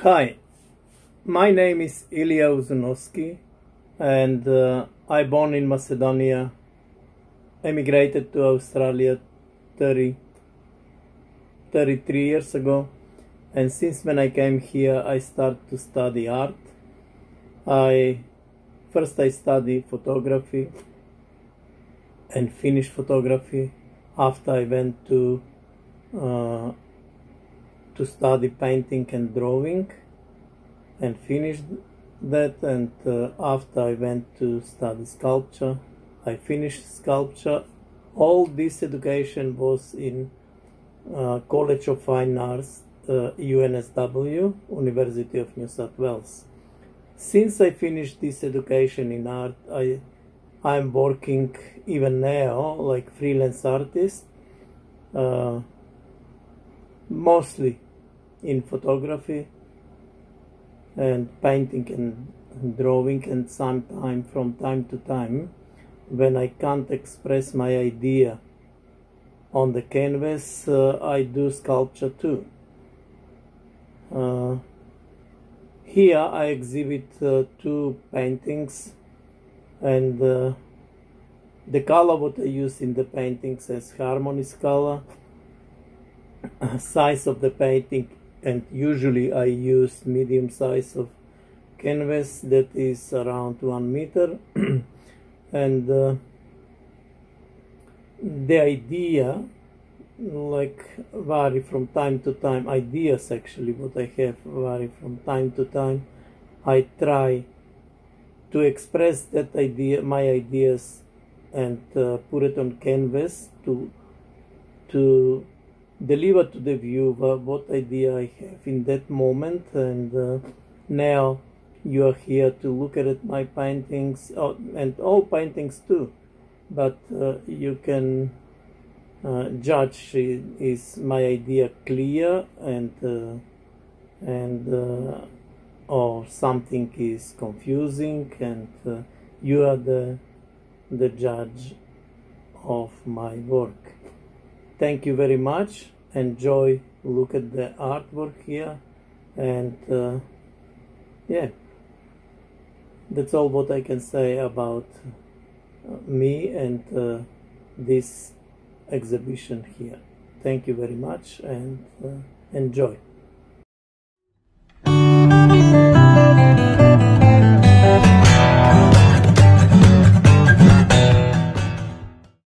Hi, my name is Ilya Uzunovsky, and I born in Macedonia, emigrated to Australia 33 years ago, and since when I came here I started to study art. First I studied photography and finished photography. After I went to study painting and drawing and finished that, and after I went to study sculpture. I finished sculpture. All this education was in College of Fine Arts, UNSW, University of New South Wales. Since I finished this education in art, I'm working even now like freelance artist, mostly in photography and painting and drawing, and sometimes from time to time when I can't express my idea on the canvas, I do sculpture too. Here I exhibit two paintings, and the color what I use in the paintings is Harmonies color. Size of the painting, and usually I use medium size of canvas that is around 1 meter. And the idea like vary from time to time. Ideas actually what I have vary from time to time. I try to express that idea, my ideas, and put it on canvas to deliver to the viewer what idea I have in that moment. And now you are here to look at my paintings, and all paintings too, but you can judge is my idea clear and or something is confusing, and you are the judge of my work. Thank you very much. Enjoy, look at the artwork here, and yeah, that's all what I can say about me and this exhibition here. Thank you very much, and enjoy.